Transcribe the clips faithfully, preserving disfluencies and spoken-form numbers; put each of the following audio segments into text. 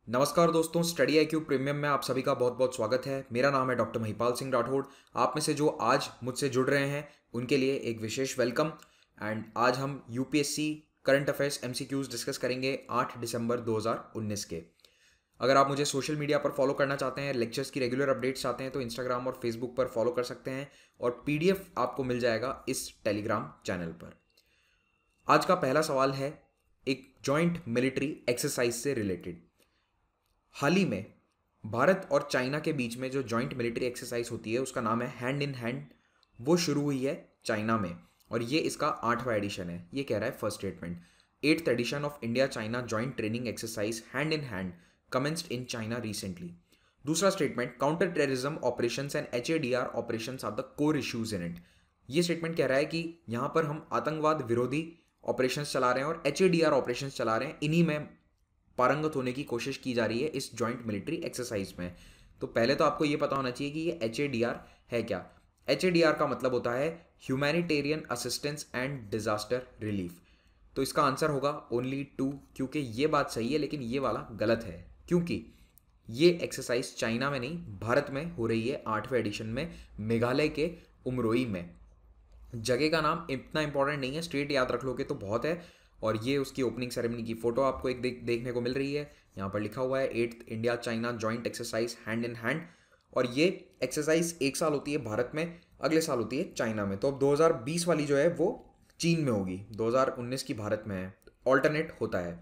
नमस्कार दोस्तों, study I Q premium में आप सभी का बहुत बहुत स्वागत है। मेरा नाम है डॉक्टर महिपाल सिंह राठौड़। आप में से जो आज मुझसे जुड़ रहे हैं उनके लिए एक विशेष वेलकम। एंड आज हम UPSC current affairs MCQs discuss करेंगे आठ दिसंबर दो हज़ार उन्नीस के। अगर आप मुझे सोशल मीडिया पर फॉलो करना चाहते हैं, लेक्चर्स की रेगुलर अपडेट्स चाहते हैं तो इंस्टाग्राम और फेसबुक पर फॉलो कर सकते हैं और पीडीएफ आपको मिल जाएगा इस टेलीग्राम चैनल पर। आज का पहला सवाल है एक जॉइंट मिलिट्री एक्सरसाइज से रिलेटेड। हाल ही में भारत और चाइना के बीच में जो जॉइंट मिलिट्री एक्सरसाइज होती है उसका नाम है हैंड इन हैंड। वो शुरू हुई है चाइना में और ये इसका आठवां एडिशन है। ये कह रहा है first statement, eighth edition of India China joint training exercise hand in hand commenced in China recently. दूसरा statement, counter terrorism operations and H A D R operations are the core issues in it. ये statement कह रहा है कि यहाँ पर हम आतंकवाद विरोधी ऑपरेशंस चला रहे हैं और H A D R operations चला रहे हैं, इन्हीं में पारंगत होने की कोशिश की जा रही है इस जॉइंट मिलिट्री एक्सरसाइज में। तो पहले तो आपको ये पता होना चाहिए कि ये एच ए डी आर है क्या। एच ए डी आर का मतलब होता है humanitarian assistance and disaster relief. तो इसका आंसर होगा ओनली टू, क्योंकि ये बात सही है लेकिन ये वाला गलत है, क्योंकि ये एक्सरसाइज चाइना में नहीं भारत में हो रही है आठवें एडिशन में, मेघालय के उमरोई में। जगह का नाम इतना इंपॉर्टेंट नहीं है, स्टेट याद रख लोगे तो बहुत है। और ये उसकी ओपनिंग सेरेमनी की फोटो आपको एक देख देखने को मिल रही है। यहाँ पर लिखा हुआ है eighth India China joint exercise hand in hand. और ये एक्सरसाइज एक साल होती है भारत में, अगले साल होती है चाइना में। तो अब दो हज़ार बीस वाली जो है वो चीन में होगी, दो हज़ार उन्नीस की भारत में है, ऑल्टरनेट होता है।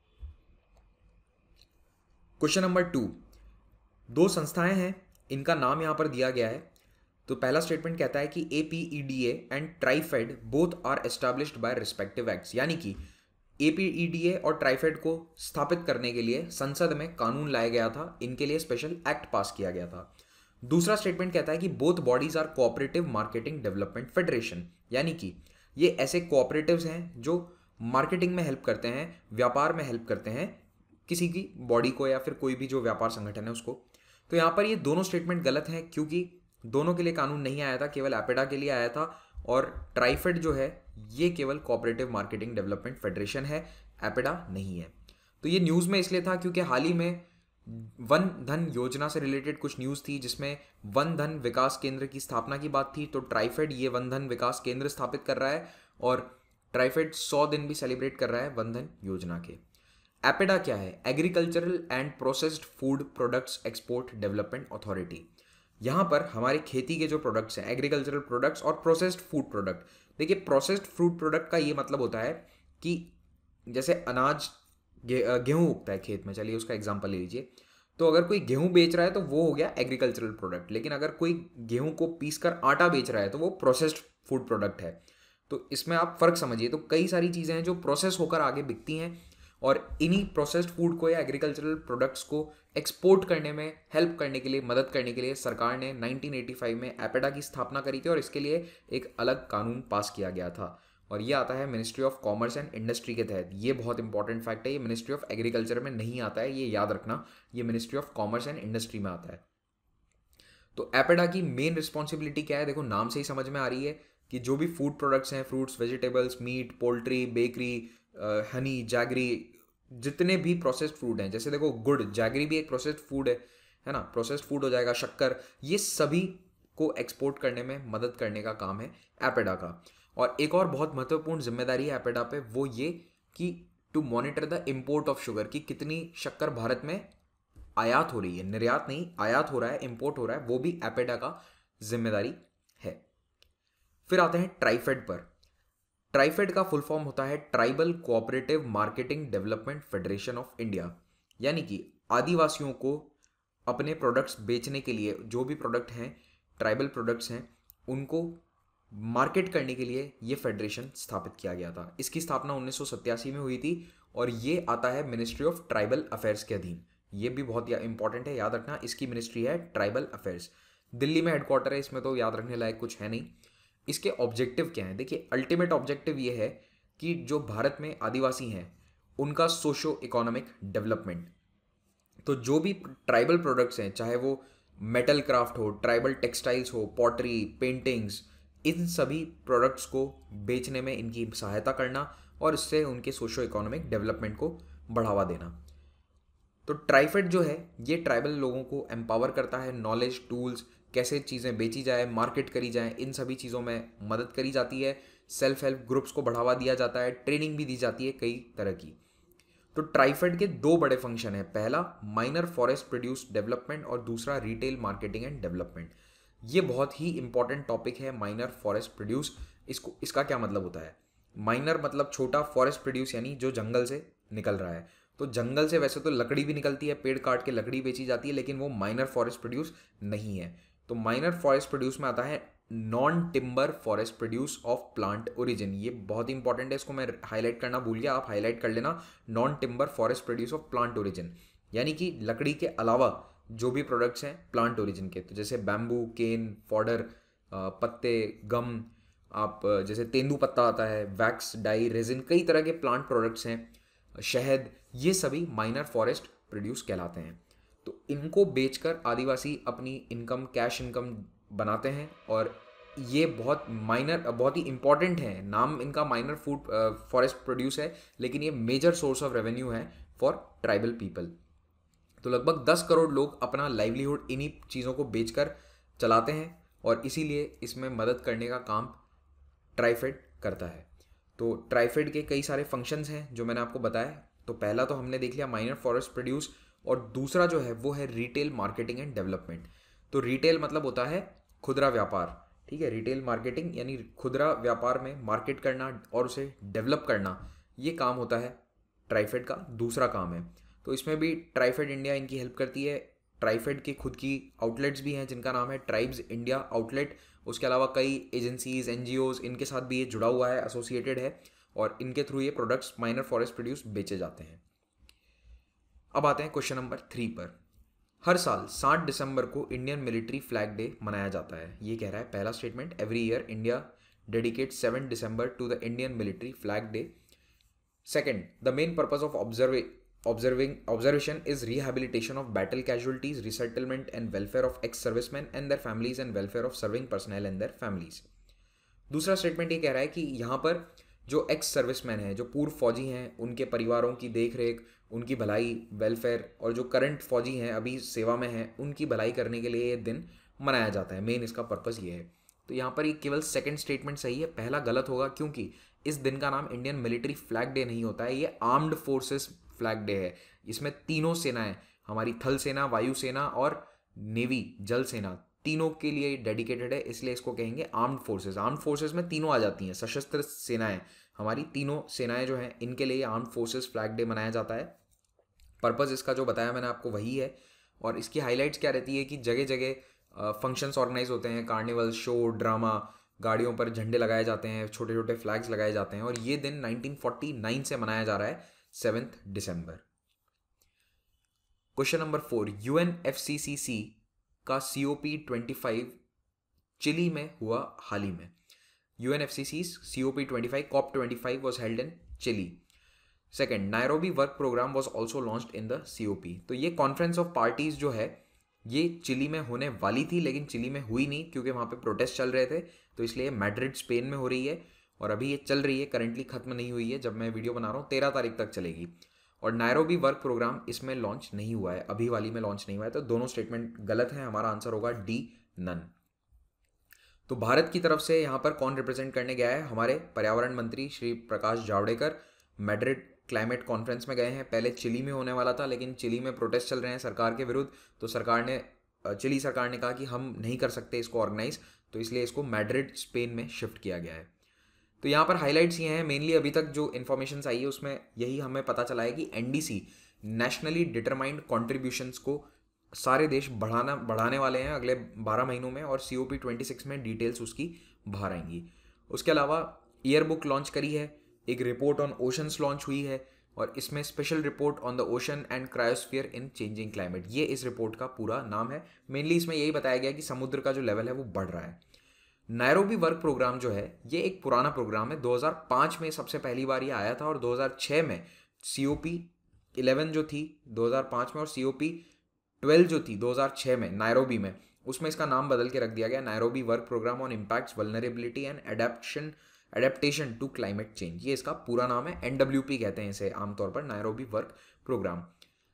क्वेश्चन नंबर टू, दो संस्थाएं हैं, इनका नाम यहाँ पर दिया गया है। तो पहला स्टेटमेंट कहता है कि A P E D A and TRIFED both are established by respective acts, यानी कि ए पी ई डी ए और ट्राइफेड को स्थापित करने के लिए संसद में कानून लाया गया था, इनके लिए स्पेशल एक्ट पास किया गया था। दूसरा स्टेटमेंट कहता है कि both bodies are cooperative marketing development federation, यानी कि ये ऐसे कोऑपरेटिव्स हैं जो मार्केटिंग में हेल्प करते हैं, व्यापार में हेल्प करते हैं किसी की बॉडी को या फिर कोई भी जो व्यापार संगठन है उसको। तो यहाँ पर ये दोनों स्टेटमेंट गलत हैं, क्योंकि दोनों के लिए कानून नहीं आया था, केवल एपेडा के लिए आया था। और ट्राइफेड जो है ये केवल कोऑपरेटिव मार्केटिंग डेवलपमेंट फेडरेशन है, एपेडा नहीं है। तो ये न्यूज़ में इसलिए था क्योंकि हाल ही में वन धन योजना से रिलेटेड कुछ न्यूज़ थी जिसमें वन धन विकास केंद्र की स्थापना की बात थी। तो ट्राइफेड ये वन धन विकास केंद्र स्थापित कर रहा है और ट्राइफेड सौ दिन भी सेलिब्रेट कर रहा है वन धन योजना के। एपेडा क्या है? Agricultural and processed food products export development authority. यहाँ पर हमारे खेती के जो प्रोडक्ट्स हैं, एग्रीकल्चरल प्रोडक्ट्स और प्रोसेस्ड फूड प्रोडक्ट। देखिए, प्रोसेस्ड फूड प्रोडक्ट का ये मतलब होता है कि जैसे अनाज गे, गेहूँ उगता है खेत में, चलिए उसका एग्जांपल ले लीजिए। तो अगर कोई गेहूँ बेच रहा है तो वो हो गया एग्रीकल्चरल प्रोडक्ट, लेकिन अगर कोई गेहूँ को पीस कर आटा बेच रहा है तो वो प्रोसेस्ड फूड प्रोडक्ट है। तो इसमें आप फर्क समझिए। तो कई सारी चीज़ें हैं जो प्रोसेस होकर आगे बिकती हैं और इन्हीं प्रोसेस्ड फूड को या एग्रीकल्चरल प्रोडक्ट्स को एक्सपोर्ट करने में हेल्प करने के लिए, मदद करने के लिए सरकार ने नाइनटीन एटी फाइव में एपेडा की स्थापना करी थी और इसके लिए एक अलग कानून पास किया गया था। और ये आता है ministry of commerce and industry के तहत। ये बहुत इंपॉर्टेंट फैक्ट है, ये मिनिस्ट्री ऑफ एग्रीकल्चर में नहीं आता है, ये याद रखना, ये ministry of commerce and industry में आता है। तो एपेडा की मेन रिस्पॉन्सिबिलिटी क्या है? देखो, नाम से ही समझ में आ रही है कि जो भी फूड प्रोडक्ट्स हैं, fruits, vegetables, meat, poultry, bakery, honey, jaggery, जितने भी प्रोसेस्ड फूड हैं, जैसे देखो गुड़, जैगरी भी एक प्रोसेस्ड फूड है है ना, प्रोसेस्ड फूड हो जाएगा, शक्कर, ये सभी को एक्सपोर्ट करने में मदद करने का काम है एपेडा का। और एक और बहुत महत्वपूर्ण जिम्मेदारी है एपेडा पे, वो ये कि to monitor the import of sugar, कि कितनी शक्कर भारत में आयात हो रही है, निर्यात नहीं, आयात हो रहा है, इम्पोर्ट हो रहा है, वो भी एपेडा का जिम्मेदारी है। फिर आते हैं ट्राइफेड पर। ट्राइफेड का फुल फॉर्म होता है tribal cooperative marketing development federation of India, यानी कि आदिवासियों को अपने प्रोडक्ट्स बेचने के लिए, जो भी प्रोडक्ट हैं, ट्राइबल प्रोडक्ट्स हैं, उनको मार्केट करने के लिए ये फेडरेशन स्थापित किया गया था। इसकी स्थापना उन्नीस सौ सत्तासी में हुई थी और ये आता है मिनिस्ट्री ऑफ ट्राइबल अफेयर्स के अधीन। ये भी बहुत इंपॉर्टेंट है, याद रखना, इसकी मिनिस्ट्री है ट्राइबल अफेयर्स। दिल्ली में हेडक्वार्टर है, इसमें तो याद रखने लायक कुछ है नहीं। इसके ऑब्जेक्टिव क्या है? देखिए, अल्टीमेट ऑब्जेक्टिव ये है कि जो भारत में आदिवासी हैं उनका सोशो इकोनॉमिक डेवलपमेंट। तो जो भी ट्राइबल प्रोडक्ट्स हैं, चाहे वो मेटल क्राफ्ट हो, ट्राइबल टेक्सटाइल्स हो, पॉटरी, पेंटिंग्स, इन सभी प्रोडक्ट्स को बेचने में इनकी सहायता करना और इससे उनके सोशो इकोनॉमिक डेवलपमेंट को बढ़ावा देना। तो ट्राइफेड जो है ये ट्राइबल लोगों को एम्पावर करता है, नॉलेज, टूल्स, कैसे चीज़ें बेची जाए, मार्केट करी जाए, इन सभी चीज़ों में मदद करी जाती है। सेल्फ हेल्प ग्रुप्स को बढ़ावा दिया जाता है, ट्रेनिंग भी दी जाती है कई तरह की। तो ट्राइफेड के दो बड़े फंक्शन है, पहला माइनर फॉरेस्ट प्रोड्यूस डेवलपमेंट और दूसरा रिटेल मार्केटिंग एंड डेवलपमेंट। ये बहुत ही इंपॉर्टेंट टॉपिक है माइनर फॉरेस्ट प्रोड्यूस। इसको इसका क्या मतलब होता है? माइनर मतलब छोटा, फॉरेस्ट प्रोड्यूस यानी जो जंगल से निकल रहा है। तो जंगल से वैसे तो लकड़ी भी निकलती है, पेड़ काट के लकड़ी बेची जाती है, लेकिन वो माइनर फॉरेस्ट प्रोड्यूस नहीं है। तो माइनर फॉरेस्ट प्रोड्यूस में आता है non timber forest produce of plant origin. ये बहुत इंपॉर्टेंट है, इसको मैं हाईलाइट करना भूल गया, आप हाईलाइट कर लेना। Non timber forest produce of plant origin यानी कि लकड़ी के अलावा जो भी प्रोडक्ट्स हैं प्लांट ओरिजिन के, तो जैसे बैम्बू, केन, फॉडर, पत्ते, गम, आप जैसे तेंदू पत्ता आता है, वैक्स, डाई, रेजिन, कई तरह के प्लांट प्रोडक्ट्स हैं, शहद, ये सभी माइनर फॉरेस्ट प्रोड्यूस कहलाते हैं। तो इनको बेचकर आदिवासी अपनी इनकम, कैश इनकम बनाते हैं और ये बहुत माइनर, बहुत ही इंपॉर्टेंट है। नाम इनका माइनर फूड फॉरेस्ट प्रोड्यूस है, लेकिन ये मेजर सोर्स ऑफ रेवेन्यू है फॉर ट्राइबल पीपल। तो लगभग दस करोड़ लोग अपना लाइवलीहुड इन्हीं चीज़ों को बेचकर चलाते हैं और इसीलिए इसमें मदद करने का काम ट्राइफेड करता है। तो ट्राइफेड के कई सारे फंक्शंस हैं जो मैंने आपको बताया। तो पहला तो हमने देख लिया माइनर फॉरेस्ट प्रोड्यूस, और दूसरा जो है वो है रिटेल मार्केटिंग एंड डेवलपमेंट। तो रिटेल मतलब होता है खुदरा व्यापार, ठीक है। रिटेल मार्केटिंग यानी खुदरा व्यापार में मार्केट करना और उसे डेवलप करना, ये काम होता है ट्राइफेड का दूसरा काम है। तो इसमें भी ट्राइफेड इंडिया इनकी हेल्प करती है। ट्राइफेड की खुद की आउटलेट्स भी हैं जिनका नाम है ट्राइब्स इंडिया आउटलेट। उसके अलावा कई एजेंसीज, एनजीओज, इनके साथ भी ये जुड़ा हुआ है, एसोसिएटेड है, और इनके थ्रू ये प्रोडक्ट्स माइनर फॉरेस्ट प्रोड्यूस बेचे जाते हैं। अब आते हैं क्वेश्चन नंबर थ्री पर। हर साल सात दिसंबर को इंडियन मिलिट्री फ्लैग डे मनाया जाता है। ये कह रहा है पहला statement, every year India dedicates seven December to the Indian military flag day. Second, the main purpose of observe Observing observation is rehabilitation of battle casualties, resettlement and welfare of ex-servicemen and their families and welfare of serving personnel and their families. दूसरा statement ये कह रहा है कि यहाँ पर जो ex serviceman हैं, जो पूर्व फौजी हैं, उनके परिवारों की देखरेख, उनकी भलाई, वेलफेयर, और जो करंट फौजी हैं, अभी सेवा में हैं, उनकी भलाई करने के लिए ये दिन मनाया जाता है। मेन इसका पर्पज़ ये है। तो यहाँ पर ये केवल सेकंड स्टेटमेंट सही है, पहला गलत होगा, क्योंकि इस दिन का नाम इंडियन मिलिट्री फ्लैग डे नहीं होता है, ये आर्म्ड फोर्सेस फ्लैग डे है। इसमें तीनों सेनाएं, हमारी थल सेना, वायु सेना और नेवी, जल सेना, तीनों के लिए डेडिकेटेड है, इसलिए इसको कहेंगे आर्म्ड फोर्सेस। आर्म्ड फोर्सेस में तीनों आ जाती हैं, सशस्त्र सेनाएं, हमारी तीनों सेनाएं जो हैं, इनके लिए आर्म्ड फोर्सेस फ्लैग डे मनाया जाता है। पर्पज़ इसका जो बताया मैंने आपको वही है। और इसकी हाईलाइट्स क्या रहती है कि जगह जगह फंक्शंस ऑर्गेनाइज होते हैं, कार्निवल, शो, ड्रामा, गाड़ियों पर झंडे लगाए जाते हैं, छोटे छोटे फ्लैग्स लगाए जाते हैं, और ये दिन नाइनटीन फोर्टी नाइन से मनाया जा रहा है, seventh December. Question number four, UNFCCC का सीओपी ट्वेंटी फाइव चिली में हुआ हाल ही में। UNFCC COP twenty five COP twenty five was held in Chile. Second, Nairobi work programme was also launched in the COP. तो ये conference of parties जो है ये चिली में होने वाली थी, लेकिन चिली में हुई नहीं क्योंकि वहाँ पे प्रोटेस्ट चल रहे थे, तो इसलिए मैड्रिड स्पेन में हो रही है, और अभी ये चल रही है, करंटली खत्म नहीं हुई है, जब मैं वीडियो बना रहा हूँ तेरह तारीख तक चलेगी। और नायरोबी वर्क प्रोग्राम इसमें लॉन्च नहीं हुआ है, अभी वाली में लॉन्च नहीं हुआ है, तो दोनों स्टेटमेंट गलत हैं। हमारा आंसर होगा डी, नन। तो भारत की तरफ से यहाँ पर कौन रिप्रेजेंट करने गया है? हमारे पर्यावरण मंत्री Shri Prakash Javadekar Madrid climate conference में गए हैं। पहले चिली में होने वाला था, लेकिन चिली में प्रोटेस्ट चल रहे हैं सरकार के विरुद्ध, तो सरकार ने, चिली सरकार ने कहा कि हम नहीं कर सकते इसको ऑर्गेनाइज, तो इसलिए इसको मैड्रिड स्पेन में शिफ्ट किया गया है। तो यहाँ पर हाइलाइट्स ये हैं, मेनली अभी तक जो इन्फॉर्मेशन आई है उसमें यही हमें पता चला है कि एनडीसी, नेशनली डिटरमाइंड कॉन्ट्रीब्यूशंस को सारे देश बढ़ाना बढ़ाने वाले हैं अगले बारह महीनों में, और सीओपी ट्वेंटी सिक्स में डिटेल्स उसकी बाहर आएंगी। उसके अलावा ईयर बुक लॉन्च करी है, एक रिपोर्ट ऑन ओशंस लॉन्च हुई है, और इसमें special report on the ocean and cryosphere in changing climate, ये इस रिपोर्ट का पूरा नाम है। मेनली इसमें यही बताया गया कि समुद्र का जो लेवल है वो बढ़ रहा है। नायरोबी वर्क प्रोग्राम जो है ये एक पुराना प्रोग्राम है, दो हज़ार पाँच में सबसे पहली बार ये आया था, और दो हज़ार छह में सीओपी इलेवन जो थी दो हज़ार पाँच में, और सीओपी ट्वेल्व जो थी दो हज़ार छह में नायरोबी में, उसमें इसका नाम बदल के रख दिया गया, Nairobi work programme on impacts, vulnerability and adaption adaptation to climate change, ये इसका पूरा नाम है। एनडब्ल्यूपी कहते हैं इसे आमतौर पर, नायरोबी वर्क प्रोग्राम।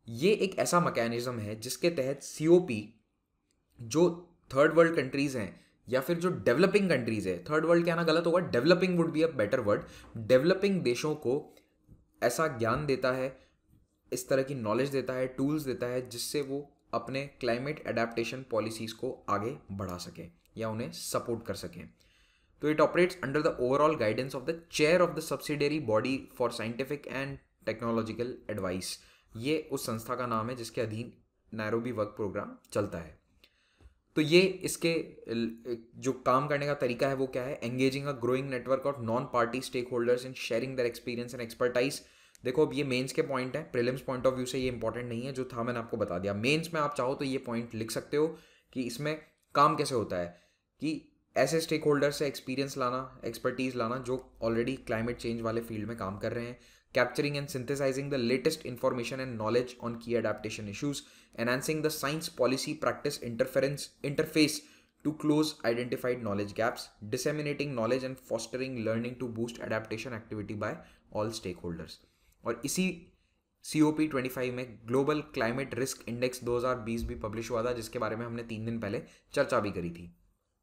ये एक ऐसा मैकेनिज्म है जिसके तहत सीओपी जो थर्ड वर्ल्ड कंट्रीज़ हैं या फिर जो डेवलपिंग कंट्रीज़ है, थर्ड वर्ल्ड कहना गलत होगा, developing would be a better word, developing देशों को ऐसा ज्ञान देता है, इस तरह की नॉलेज देता है, टूल्स देता है जिससे वो अपने क्लाइमेट एडेप्टेशन पॉलिसीज़ को आगे बढ़ा सकें या उन्हें सपोर्ट कर सकें। तो it operates under the overall guidance of the chair of the subsidiary body for scientific and technological advice. ये उस संस्था का नाम है जिसके अधीन नैरोबी वर्क प्रोग्राम चलता है। तो ये इसके जो काम करने का तरीका है वो क्या है, engaging a growing network of non party stake holders in sharing their experience and expertise. देखो अब ये मेंस के पॉइंट है, प्रीलिम्स पॉइंट ऑफ व्यू से ये इंपॉर्टेंट नहीं है, जो था मैंने आपको बता दिया। मेंस में आप चाहो तो ये पॉइंट लिख सकते हो कि इसमें काम कैसे होता है, कि ऐसे स्टेक होल्डर से एक्सपीरियंस लाना, एक्सपर्टीज लाना जो ऑलरेडी क्लाइमेट चेंज वाले फील्ड में काम कर रहे हैं, capturing and synthesising the latest information and knowledge on key adaptation issues, enhancing the science policy practice interference interface to close identified knowledge gaps, disseminating knowledge and fostering learning to boost adaptation activity by all stakeholders। और इसी C O P twenty five में global climate risk index दो हज़ार बीस भी publish हुआ था, जिसके बारे में हमने तीन दिन पहले चर्चा भी करी थी।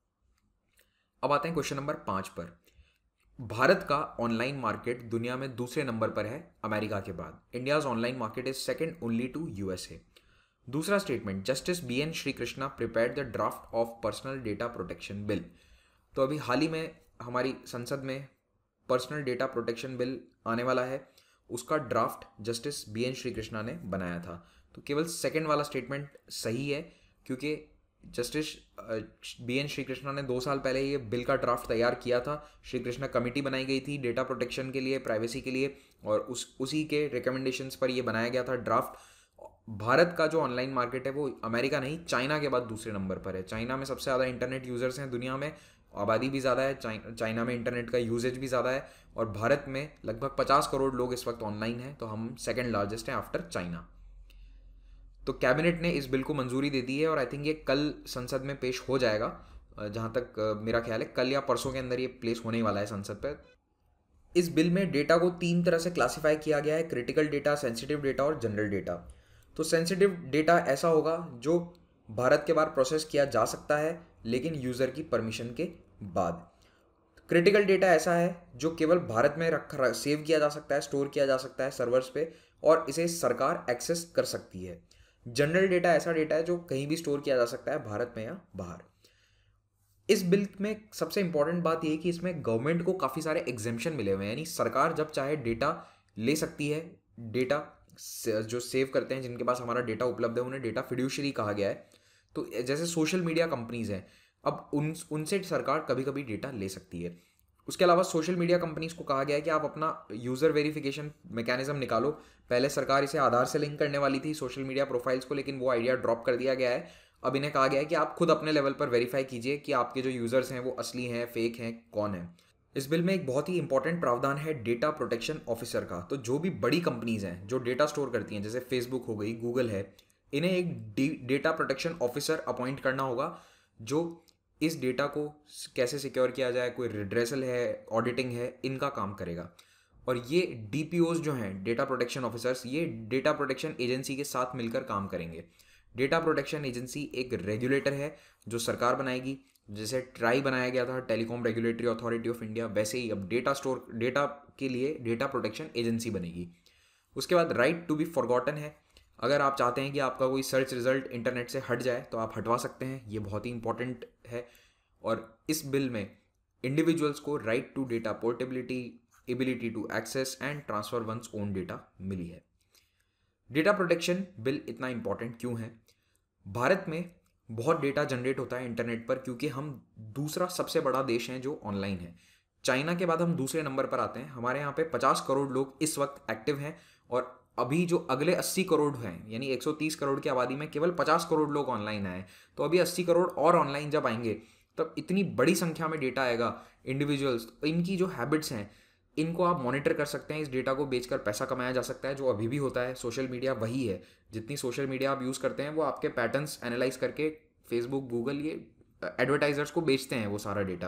अब आते हैं क्वेश्चन नंबर पाँच पर। भारत का ऑनलाइन मार्केट दुनिया में दूसरे नंबर पर है अमेरिका के बाद। India's online market is second only to USA. दूसरा statement, justice B N Sri Krishna prepared the draft of personal data protection bill. तो अभी हाल ही में हमारी संसद में पर्सनल डेटा प्रोटेक्शन बिल आने वाला है, उसका draft justice B N Sri Krishna ने बनाया था। तो केवल सेकंड वाला स्टेटमेंट सही है, क्योंकि justice B N Sri Krishna ने दो साल पहले ये बिल का ड्राफ्ट तैयार किया था। श्री कृष्णा कमेटी बनाई गई थी डेटा प्रोटेक्शन के लिए, प्राइवेसी के लिए, और उस उसी के रिकमेंडेशंस पर ये बनाया गया था ड्राफ्ट। भारत का जो ऑनलाइन मार्केट है वो अमेरिका नहीं, चाइना के बाद दूसरे नंबर पर है। चाइना में सबसे ज़्यादा इंटरनेट यूज़र्स हैं दुनिया में, आबादी भी ज़्यादा है, चाइना में इंटरनेट का यूजेज भी ज़्यादा है, और भारत में लगभग पचास करोड़ लोग इस वक्त ऑनलाइन हैं, तो हम सेकंड लार्जेस्ट हैं आफ्टर चाइना। तो कैबिनेट ने इस बिल को मंजूरी दे दी है और आई थिंक ये कल संसद में पेश हो जाएगा, जहाँ तक मेरा ख्याल है कल या परसों के अंदर ये प्लेस होने वाला है संसद पर। इस बिल में डेटा को तीन तरह से क्लासीफाई किया गया है, क्रिटिकल डेटा, सेंसिटिव डेटा और जनरल डेटा। तो सेंसिटिव डेटा ऐसा होगा जो भारत के बाहर प्रोसेस किया जा सकता है लेकिन यूज़र की परमिशन के बाद। क्रिटिकल डेटा ऐसा है जो केवल भारत में रख सेव किया जा सकता है, स्टोर किया जा सकता है सर्वर्स पे, और इसे सरकार एक्सेस कर सकती है। जनरल डेटा ऐसा डेटा है जो कहीं भी स्टोर किया जा सकता है, भारत में या बाहर। इस बिल में सबसे इंपॉर्टेंट बात यह है कि इसमें गवर्नमेंट को काफ़ी सारे एग्जेम्पशन मिले हुए हैं, यानी सरकार जब चाहे डेटा ले सकती है। डेटा जो सेव करते हैं, जिनके पास हमारा डेटा उपलब्ध है, उन्हें डेटा फिड्यूशरी कहा गया है। तो जैसे सोशल मीडिया कंपनीज हैं, अब उन उनसे सरकार कभी कभी डेटा ले सकती है। उसके अलावा सोशल मीडिया कंपनीज को कहा गया है कि आप अपना यूज़र वेरिफिकेशन मैकेनिज्म निकालो। पहले सरकार इसे आधार से लिंक करने वाली थी सोशल मीडिया प्रोफाइल्स को, लेकिन वो आइडिया ड्रॉप कर दिया गया है। अब इन्हें कहा गया है कि आप खुद अपने लेवल पर वेरीफाई कीजिए कि आपके जो यूज़र्स हैं वो असली हैं, फेक हैं, कौन है। इस बिल में एक बहुत ही इंपॉर्टेंट प्रावधान है डेटा प्रोटेक्शन ऑफिसर का। तो जो भी बड़ी कंपनीज हैं जो डेटा स्टोर करती हैं, जैसे फेसबुक हो गई, गूगल है, इन्हें एक डेटा प्रोटेक्शन ऑफिसर अपॉइंट करना होगा जो इस डेटा को कैसे सिक्योर किया जाए, कोई रिड्रेसल है, ऑडिटिंग है, इनका काम करेगा। और ये डी पी ओज जो हैं, डेटा प्रोटेक्शन ऑफिसर्स, ये डेटा प्रोटेक्शन एजेंसी के साथ मिलकर काम करेंगे। डेटा प्रोटेक्शन एजेंसी एक रेगुलेटर है जो सरकार बनाएगी। जैसे ट्राई बनाया गया था, telecom regulatory authority of India, वैसे ही अब डेटा स्टोर डेटा के लिए डेटा प्रोटेक्शन एजेंसी बनेगी। उसके बाद राइट टू बी फॉरगॉटन है। अगर आप चाहते हैं कि आपका कोई सर्च रिजल्ट इंटरनेट से हट जाए तो आप हटवा सकते हैं, ये बहुत ही इंपॉर्टेंट है। और इस बिल में इंडिविजुअल्स को right to data portability, ability to access and transfer one's own data मिली है। डेटा प्रोटेक्शन बिल इतना इंपॉर्टेंट क्यों है? भारत में बहुत डेटा जनरेट होता है इंटरनेट पर, क्योंकि हम दूसरा सबसे बड़ा देश हैं जो ऑनलाइन है। चाइना के बाद हम दूसरे नंबर पर आते हैं। हमारे यहाँ पे पचास करोड़ लोग इस वक्त एक्टिव हैं, और अभी जो अगले अस्सी करोड़ हैं, यानी एक सौ तीस करोड़ की आबादी में केवल पचास करोड़ लोग ऑनलाइन आए। तो अभी अस्सी करोड़ और ऑनलाइन जब आएंगे तब इतनी बड़ी संख्या में डेटा आएगा, इंडिविजुअल्स, इनकी जो हैबिट्स हैं इनको आप मॉनिटर कर सकते हैं। इस डेटा को बेचकर पैसा कमाया जा सकता है, जो अभी भी होता है। सोशल मीडिया वही है, जितनी सोशल मीडिया आप यूज़ करते हैं वो आपके पैटर्न्स एनालाइज करके फेसबुक, गूगल, ये एडवर्टाइजर्स को बेचते हैं वो सारा डेटा।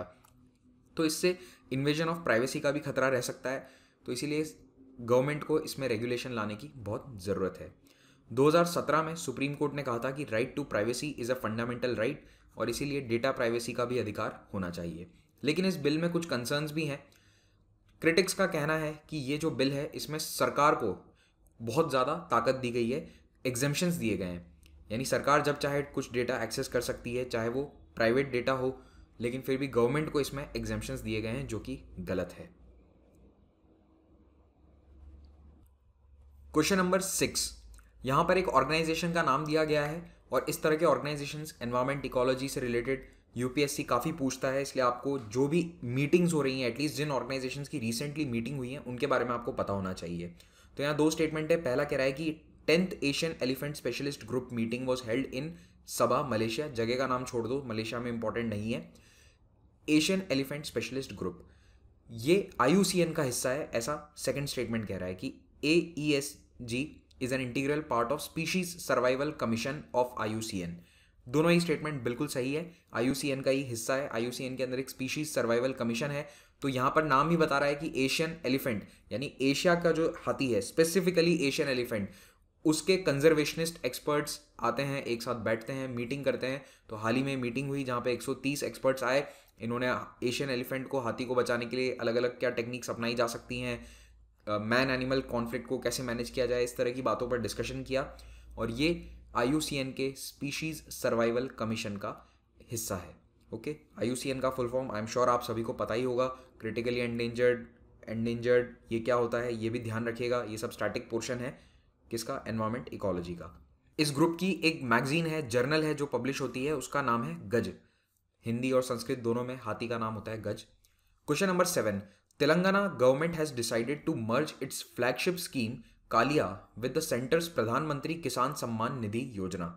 तो इससे इन्वेजन ऑफ प्राइवेसी का भी खतरा रह सकता है। तो इसीलिए गवर्नमेंट को इसमें रेगुलेशन लाने की बहुत ज़रूरत है। दो हज़ार सत्रह में सुप्रीम कोर्ट ने कहा था कि right to privacy is a fundamental right और इसीलिए डेटा प्राइवेसी का भी अधिकार होना चाहिए। लेकिन इस बिल में कुछ कंसर्न्स भी हैं। क्रिटिक्स का कहना है कि ये जो बिल है इसमें सरकार को बहुत ज़्यादा ताकत दी गई है, एग्जेम्पशंस दिए गए हैं, यानी सरकार जब चाहे कुछ डेटा एक्सेस कर सकती है, चाहे वो प्राइवेट डेटा हो, लेकिन फिर भी गवर्नमेंट को इसमें एग्जेम्पशंस दिए गए हैं जो कि गलत है। क्वेश्चन नंबर सिक्स, यहाँ पर एक ऑर्गेनाइजेशन का नाम दिया गया है और इस तरह के ऑर्गेनाइजेशंस एनवायरमेंट इकोलॉजी से रिलेटेड यूपीएससी काफ़ी पूछता है, इसलिए आपको जो भी मीटिंग्स हो रही हैं, एटलीस्ट जिन ऑर्गेनाइजेशंस की रिसेंटली मीटिंग हुई है उनके बारे में आपको पता होना चाहिए। तो यहाँ दो स्टेटमेंट है। पहला कह रहा है कि tenth Asian elephant specialist group meeting was held in Sabah, Malaysia. जगह का नाम छोड़ दो, मलेशिया में इंपॉर्टेंट नहीं है। एशियन एलिफेंट स्पेशलिस्ट ग्रुप ये आईयूसीएन का हिस्सा है, ऐसा सेकंड स्टेटमेंट कह रहा है कि AESG is an integral part of species survival commission of IUCN. दोनों ही स्टेटमेंट बिल्कुल सही है, आईयूसीएन का ही हिस्सा है, आईयूसीएन के अंदर एक स्पीशीज सर्वाइवल कमीशन है। तो यहाँ पर नाम ही बता रहा है कि एशियन एलिफेंट यानी एशिया का जो हाथी है, स्पेसिफिकली एशियन एलिफेंट, उसके कंजर्वेशनिस्ट एक्सपर्ट्स आते हैं, एक साथ बैठते हैं, मीटिंग करते हैं। तो हाल ही में मीटिंग हुई जहाँ पे एक सौ तीस एक्सपर्ट्स आए। इन्होंने एशियन एलिफेंट को, हाथी को बचाने के लिए अलग अलग क्या टेक्निक्स अपनाई जा सकती हैं, मैन एनिमल कॉन्फ्लिक्ट को कैसे मैनेज किया जाए, इस तरह की बातों पर डिस्कशन किया। और ये आईयूसीएन के स्पीशीज सर्वाइवल कमीशन का हिस्सा है। ओके, आईयूसीएन का full form I am sure आप सभी को पता ही होगा, क्रिटिकली एंडेंजर्ड, एंडेंजर्ड ये क्या होता है ये भी ध्यान रखिएगा। ये सब स्टैटिक पोर्शन है किसका, एनवायरमेंट इकोलॉजी का। इस ग्रुप की एक मैगजीन है, जर्नल है जो पब्लिश होती है, उसका नाम है गज। हिंदी और संस्कृत दोनों में हाथी का नाम होता है गज। Question number seven, Telangana government has decided to merge its flagship scheme Kalia with the centre's Pradhan Mantri Kisan Samman Nidhi योजना।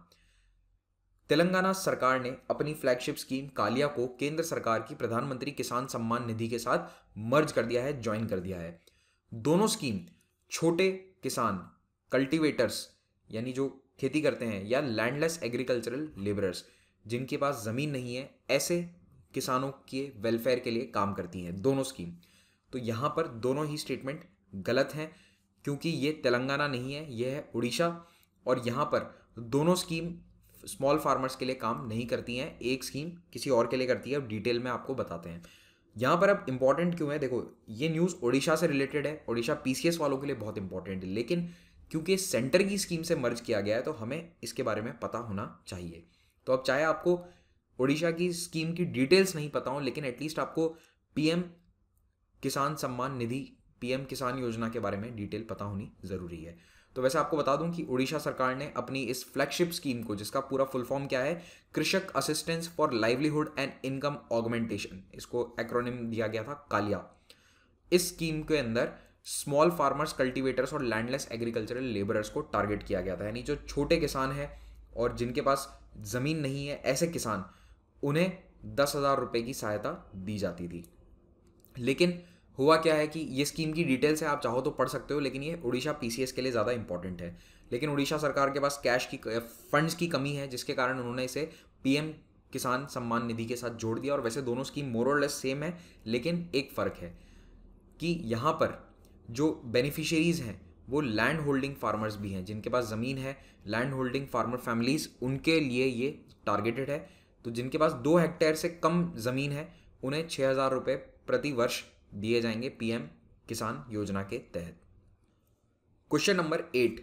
तेलंगाना सरकार ने अपनी फ्लैगशिप स्कीम कालिया को केंद्र सरकार की प्रधानमंत्री किसान सम्मान निधि के साथ मर्ज कर दिया है, ज्वाइन कर दिया है। दोनों स्कीम छोटे किसान, कल्टीवेटर्स यानी जो खेती करते हैं, या लैंडलेस एग्रीकल्चरल लेबरर्स जिनके पास ज़मीन नहीं है, ऐसे किसानों के वेलफेयर के लिए काम करती हैं दोनों स्कीम। तो यहाँ पर दोनों ही स्टेटमेंट गलत हैं क्योंकि ये तेलंगाना नहीं है, ये है उड़ीसा। और यहाँ पर दोनों स्कीम स्मॉल फार्मर्स के लिए काम नहीं करती हैं, एक स्कीम किसी और के लिए करती है, अब डिटेल में आपको बताते हैं। यहाँ पर अब इंपॉर्टेंट क्यों है, देखो ये न्यूज़ उड़ीसा से रिलेटेड है, उड़ीसा पीसीएस वालों के लिए बहुत इंपॉर्टेंट है, लेकिन क्योंकि सेंटर की स्कीम से मर्ज किया गया है तो हमें इसके बारे में पता होना चाहिए। तो अब चाहे आपको उड़ीसा की स्कीम की डिटेल्स नहीं पता हो, लेकिन एटलीस्ट आपको पीएम किसान सम्मान निधि, पीएम किसान योजना के बारे में डिटेल पता होनी ज़रूरी है। तो वैसे आपको बता दूं कि उड़ीसा सरकार ने अपनी इस फ्लैगशिप स्कीम को, जिसका पूरा फुल फॉर्म क्या है, Krushak assistance for livelihood and income augmentation, इसको एक्रोनिम दिया गया था कालिया। इस स्कीम के अंदर स्मॉल फार्मर्स, कल्टीवेटर्स और लैंडलेस एग्रीकल्चरल लेबरर्स को टारगेट किया गया था, यानी जो छोटे किसान हैं और जिनके पास ज़मीन नहीं है, ऐसे किसान, उन्हें दस हज़ार रुपये की सहायता दी जाती थी। लेकिन हुआ क्या है कि ये स्कीम की डिटेल्स है, आप चाहो तो पढ़ सकते हो, लेकिन ये उड़ीसा पीसीएस के लिए ज़्यादा इंपॉर्टेंट है। लेकिन उड़ीसा सरकार के पास कैश की, फंड्स की कमी है, जिसके कारण उन्होंने इसे पीएम किसान सम्मान निधि के साथ जोड़ दिया। और वैसे दोनों स्कीम मोर और लेस सेम है, लेकिन एक फ़र्क है कि यहाँ पर जो बेनिफिशियरीज़ हैं वो लैंड होल्डिंग फार्मर्स भी हैं, जिनके पास ज़मीन है, लैंड होल्डिंग फार्मर फैमिलीज़, उनके लिए ये टारगेटेड है। तो जिनके पास दो हेक्टेयर से कम ज़मीन है उन्हें छः हज़ार रुपये प्रति वर्ष दिए जाएंगे पीएम किसान योजना के तहत। क्वेश्चन नंबर एट,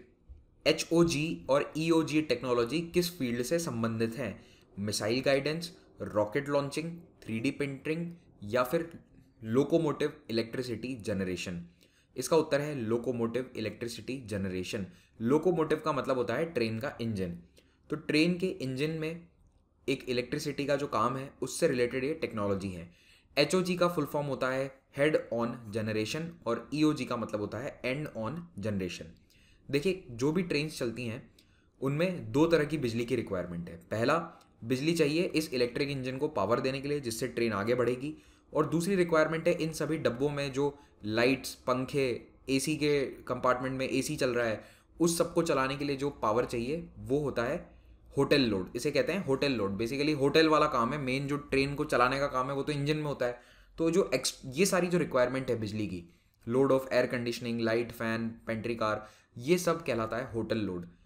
एचओजी और ईओजी टेक्नोलॉजी किस फील्ड से संबंधित है? Missile guidance, rocket launching, three D printing या फिर लोकोमोटिव इलेक्ट्रिसिटी जनरेशन? इसका उत्तर है लोकोमोटिव इलेक्ट्रिसिटी जनरेशन। लोकोमोटिव का मतलब होता है ट्रेन का इंजन। तो ट्रेन के इंजन में एक इलेक्ट्रिसिटी का जो काम है उससे रिलेटेड ये टेक्नोलॉजी है। एचओजी का फुल फॉर्म होता है हेड ऑन जनरेशन और ईओजी का मतलब होता है एंड ऑन जनरेशन। देखिए, जो भी ट्रेन चलती हैं उनमें दो तरह की बिजली की रिक्वायरमेंट है। पहला, बिजली चाहिए इस इलेक्ट्रिक इंजन को पावर देने के लिए, जिससे ट्रेन आगे बढ़ेगी। और दूसरी रिक्वायरमेंट है इन सभी डब्बों में जो लाइट्स, पंखे, एसी के कंपार्टमेंट में एसी चल रहा है, उस सबको चलाने के लिए जो पावर चाहिए वो होता है होटल लोड। इसे कहते हैं होटल लोड। बेसिकली होटल वाला काम है, मेन जो ट्रेन को चलाने का काम है वो तो इंजन में होता है। तो जो एक्स ये सारी जो रिक्वायरमेंट है बिजली की, load of air conditioning, light, fan, pantry car, ये सब कहलाता है होटल लोड।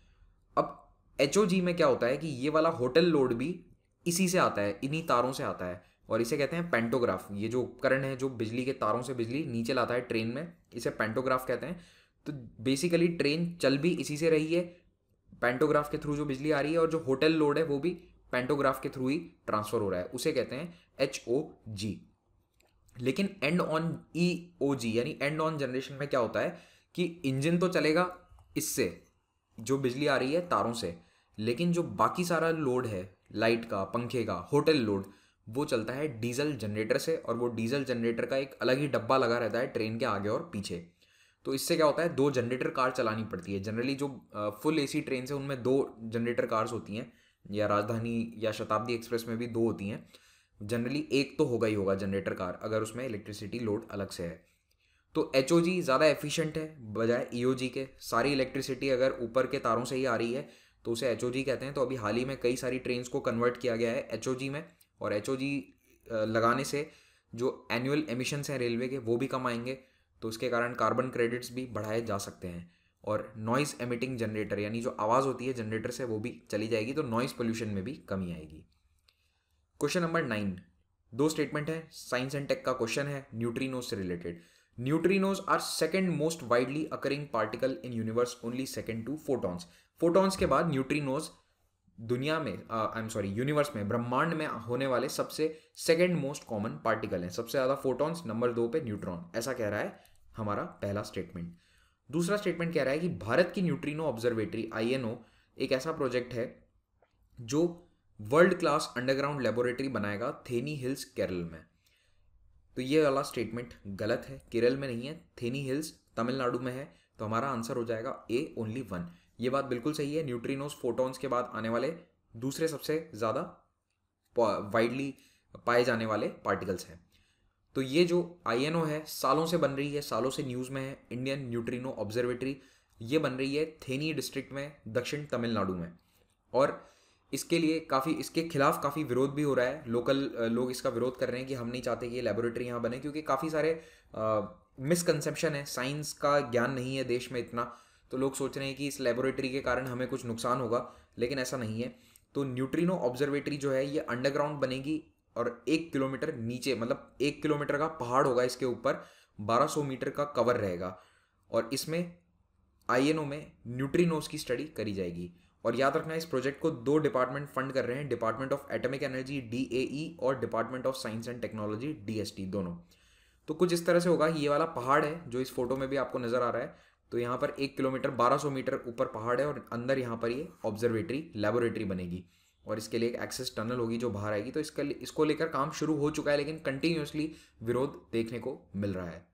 अब एच ओ जी में क्या होता है कि ये वाला होटल लोड भी इसी से आता है, इन्हीं तारों से आता है, और इसे कहते हैं पेंटोग्राफ। ये जो उपकरण है जो बिजली के तारों से बिजली नीचे लाता है ट्रेन में, इसे पेंटोग्राफ कहते हैं। तो बेसिकली ट्रेन चल भी इसी से रही है, पेंटोग्राफ के थ्रू जो बिजली आ रही है, और जो होटल लोड है वो भी पेंटोग्राफ के थ्रू ही ट्रांसफर हो रहा है, उसे कहते हैं एच ओ जी। लेकिन एंड ऑन ई ओ जी यानी एंड ऑन जनरेशन में क्या होता है कि इंजन तो चलेगा इससे, जो बिजली आ रही है तारों से, लेकिन जो बाकी सारा लोड है लाइट का, पंखे का, होटल लोड, वो चलता है डीजल जनरेटर से, और वो डीजल जनरेटर का एक अलग ही डब्बा लगा रहता है ट्रेन के आगे और पीछे। तो इससे क्या होता है, दो जनरेटर कार चलानी पड़ती है। जनरली जो फुल एसी ट्रेन है उनमें दो जनरेटर कार्स होती हैं, या राजधानी या शताब्दी एक्सप्रेस में भी दो होती हैं। जनरली एक तो होगा ही होगा जनरेटर कार, अगर उसमें इलेक्ट्रिसिटी लोड अलग से है। तो एच ओ जी ज़्यादा एफिशिएंट है बजाय ई ओ जी के। सारी इलेक्ट्रिसिटी अगर ऊपर के तारों से ही आ रही है तो उसे एच ओ जी कहते हैं। तो अभी हाल ही में कई सारी ट्रेन्स को कन्वर्ट किया गया है एच ओ जी में, और एच ओ जी लगाने से जो एनुअल एमिशंस हैं रेलवे के वो भी कम आएंगे, तो उसके कारण कार्बन क्रेडिट्स भी बढ़ाए जा सकते हैं। और नॉइज़ एमिटिंग जनरेटर यानी जो आवाज़ होती है जनरेटर से वो भी चली जाएगी, तो नॉइज़ पोल्यूशन में भी कमी आएगी। क्वेश्चन नंबर नाइन, दो स्टेटमेंट है, साइंस एंड टेक का क्वेश्चन है, न्यूट्रिनोज से रिलेटेड। Neutrinos are second most widely occurring particle in universe, only second to photons. Photons के बाद न्यूट्रिनोज दुनिया में, आई एम सॉरी यूनिवर्स में, ब्रह्मांड में होने वाले सबसे सेकंड मोस्ट कॉमन पार्टिकल हैं। सबसे ज़्यादा फोटॉन्स, नंबर दो पे न्यूट्रॉन, ऐसा कह रहा है हमारा पहला स्टेटमेंट। दूसरा स्टेटमेंट कह रहा है कि भारत की neutrino observatory I N O एक ऐसा प्रोजेक्ट है जो वर्ल्ड क्लास अंडरग्राउंड लेबोरेटरी बनाएगा थेनी हिल्स केरल में। तो ये वाला स्टेटमेंट गलत है, केरल में नहीं है, थेनी हिल्स तमिलनाडु में है। तो हमारा आंसर हो जाएगा ए, ओनली वन। ये बात बिल्कुल सही है, न्यूट्रिनोज फोटॉन्स के बाद आने वाले दूसरे सबसे ज़्यादा वाइडली पाए जाने वाले पार्टिकल्स हैं। तो ये जो आई एन ओ है सालों से बन रही है, सालों से न्यूज़ में है, इंडियन न्यूट्रिनो ऑब्जर्वेटरी, ये बन रही है थेनी डिस्ट्रिक्ट में, दक्षिण तमिलनाडु में। और इसके लिए काफ़ी, इसके खिलाफ काफ़ी विरोध भी हो रहा है। लोकल लोग इसका विरोध कर रहे हैं कि हम नहीं चाहते कि ये लेबोरेटरी यहाँ बने, क्योंकि काफ़ी सारे मिसकंसेप्शन है, साइंस का ज्ञान नहीं है देश में इतना। तो लोग सोच रहे हैं कि इस लेबोरेटरी के कारण हमें कुछ नुकसान होगा, लेकिन ऐसा नहीं है। तो न्यूट्रिनो ऑब्जर्वेटरी जो है ये अंडरग्राउंड बनेगी, और एक किलोमीटर नीचे, मतलब एक किलोमीटर का पहाड़ होगा इसके ऊपर, बारह सौ मीटर का कवर रहेगा, और इसमें आई एन ओ में न्यूट्रिनोज की स्टडी करी जाएगी। और याद रखना इस प्रोजेक्ट को दो डिपार्टमेंट फंड कर रहे हैं, department of atomic energy D A E और department of science and technology D S T, दोनों। तो कुछ इस तरह से होगा, ये वाला पहाड़ है जो इस फोटो में भी आपको नजर आ रहा है, तो यहाँ पर एक किलोमीटर बारह सौ मीटर ऊपर पहाड़ है, और अंदर यहाँ पर ये ऑब्जर्वेटरी लेबोरेटरी बनेगी, और इसके लिए एक एक्सेस टनल होगी जो बाहर आएगी। तो इसका इसको लेकर काम शुरू हो चुका है, लेकिन कंटिन्यूसली विरोध देखने को मिल रहा है।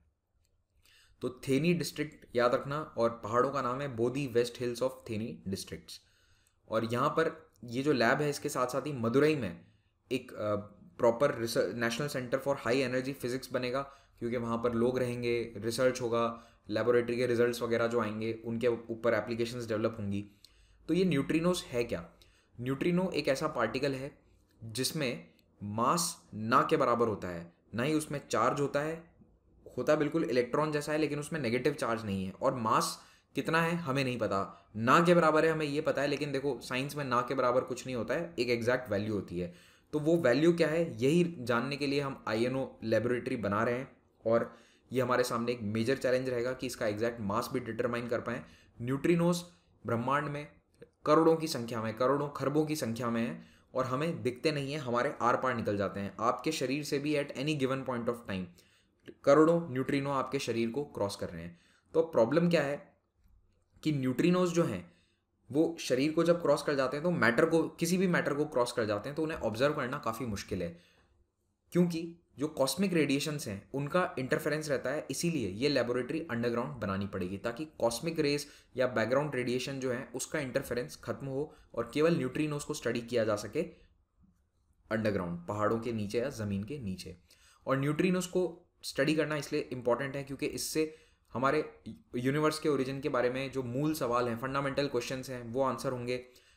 तो थेनी डिस्ट्रिक्ट याद रखना, और पहाड़ों का नाम है Bodhi west hills of Theni districts. और यहाँ पर ये जो लैब है इसके साथ साथ ही मदुरई में एक proper national centre for high energy physics बनेगा, क्योंकि वहाँ पर लोग रहेंगे, रिसर्च होगा, लेबोरेटरी के रिजल्ट्स वगैरह जो आएंगे उनके ऊपर एप्लीकेशंस डेवलप होंगी। तो ये न्यूट्रिनोज है क्या? न्यूट्रिनो एक ऐसा पार्टिकल है जिसमें मास ना के बराबर होता है, ना ही उसमें चार्ज होता है, होता बिल्कुल इलेक्ट्रॉन जैसा है, लेकिन उसमें नेगेटिव चार्ज नहीं है। और मास कितना है हमें नहीं पता, ना के बराबर है हमें ये पता है, लेकिन देखो साइंस में ना के बराबर कुछ नहीं होता है, एक एग्जैक्ट वैल्यू होती है। तो वो वैल्यू क्या है यही जानने के लिए हम आई एन ओ लेबोरेटरी बना रहे हैं, और ये हमारे सामने एक मेजर चैलेंज रहेगा कि इसका एग्जैक्ट मास भी डिटरमाइन कर पाएँ। न्यूट्रिनोज ब्रह्मांड में करोड़ों की संख्या में, करोड़ों खरबों की संख्या में है, और हमें दिखते नहीं है, हमारे आर पार निकल जाते हैं। आपके शरीर से भी at any given point of time करोड़ों न्यूट्रिनो आपके शरीर को क्रॉस कर रहे हैं। तो प्रॉब्लम क्या है कि न्यूट्रिनोज जो हैं वो शरीर को जब क्रॉस कर जाते हैं तो मैटर को, किसी भी मैटर को क्रॉस कर जाते हैं, तो उन्हें ऑब्जर्व करना काफ़ी मुश्किल है, क्योंकि जो कॉस्मिक रेडिएशंस हैं उनका इंटरफेरेंस रहता है। इसीलिए ये लेबोरेटरी अंडरग्राउंड बनानी पड़ेगी, ताकि कॉस्मिक रेस या बैकग्राउंड रेडिएशन जो है उसका इंटरफेरेंस खत्म हो, और केवल न्यूट्रिनोज को स्टडी किया जा सके अंडरग्राउंड, पहाड़ों के नीचे या ज़मीन के नीचे। और न्यूट्रिनोज को स्टडी करना इसलिए इंपॉर्टेंट है क्योंकि इससे हमारे यूनिवर्स के ओरिजिन के बारे में जो मूल सवाल हैं, फंडामेंटल क्वेश्चंस हैं, वो आंसर होंगे।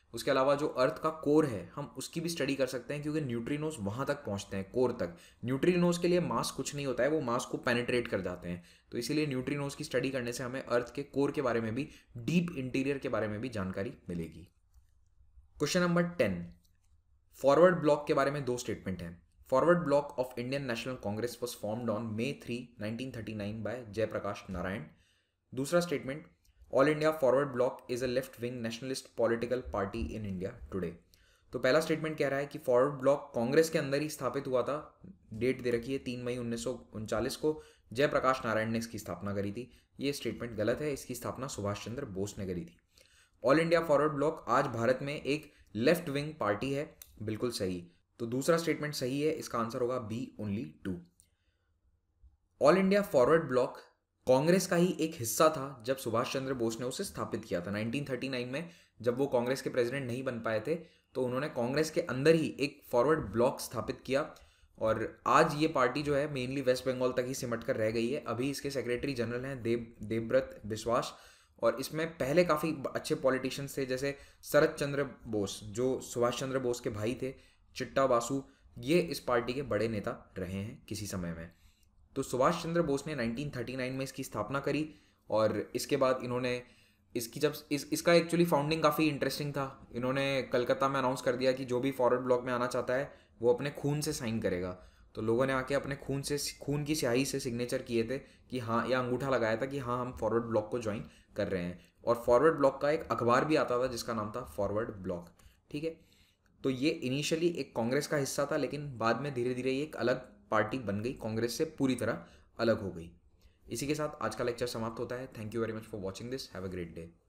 उसके अलावा जो अर्थ का कोर है हम उसकी भी स्टडी कर सकते हैं, क्योंकि न्यूट्रिनोज वहाँ तक पहुँचते हैं, कोर तक। न्यूट्रिनोज के लिए मास कुछ नहीं होता है, वो मास को पेनिट्रेट कर जाते हैं। तो इसीलिए न्यूट्रिनोज की स्टडी करने से हमें अर्थ के कोर के बारे में भी, डीप इंटीरियर के बारे में भी जानकारी मिलेगी। Question number ten, Forward Bloc के बारे में दो स्टेटमेंट हैं। Forward Bloc of Indian National Congress was formed on May three nineteen thirty nine by Jayaprakash Narayan. दूसरा statement, All India Forward Bloc is a left wing nationalist political party in India today. तो पहला statement कह रहा है कि forward Bloc Congress के अंदर ही स्थापित हुआ था, डेट दे रखी है तीन मई उन्नीस सौ उनचालीस को, जयप्रकाश नारायण ने इसकी स्थापना करी थी। ये स्टेटमेंट गलत है, इसकी स्थापना सुभाष चंद्र बोस ने करी थी। ऑल इंडिया फॉरवर्ड ब्लॉक आज भारत में एक लेफ्ट विंग पार्टी है, बिल्कुल सही। तो दूसरा स्टेटमेंट सही है, इसका आंसर होगा B, only two. All India Forward Bloc Congress का ही एक हिस्सा था जब सुभाष चंद्र बोस ने उसे स्थापित किया था नाइनटीन थर्टी नाइन में। जब वो कांग्रेस के प्रेसिडेंट नहीं बन पाए थे तो उन्होंने कांग्रेस के अंदर ही एक फॉरवर्ड ब्लॉक स्थापित किया, और आज ये पार्टी जो है मेनली वेस्ट बंगाल तक ही सिमट कर रह गई है। अभी इसके सेक्रेटरी जनरल हैं देव देवव्रत बिश्वास, और इसमें पहले काफ़ी अच्छे पॉलिटिशियंस थे, जैसे शरद चंद्र बोस जो सुभाष चंद्र बोस के भाई थे, चिट्टा बासु, ये इस पार्टी के बड़े नेता रहे हैं किसी समय में। तो सुभाष चंद्र बोस ने नाइनटीन थर्टी नाइन में इसकी स्थापना करी, और इसके बाद इन्होंने इसकी जब इस इसका एक्चुअली फाउंडिंग काफ़ी इंटरेस्टिंग था। इन्होंने कलकत्ता में अनाउंस कर दिया कि जो भी फॉरवर्ड ब्लॉक में आना चाहता है वो अपने खून से साइन करेगा। तो लोगों ने आके अपने खून से खून की स्याही से सिग्नेचर किए थे कि हाँ, या अंगूठा लगाया था कि हाँ हम फॉरवर्ड ब्लॉक को ज्वाइन कर रहे हैं। और फॉरवर्ड ब्लॉक का एक अखबार भी आता था जिसका नाम था फॉरवर्ड ब्लॉक। ठीक है, तो ये इनिशियली एक कांग्रेस का हिस्सा था, लेकिन बाद में धीरे धीरे ये एक अलग पार्टी बन गई, कांग्रेस से पूरी तरह अलग हो गई। इसी के साथ आज का लेक्चर समाप्त होता है। Thank you very much for watching this. Have a great day.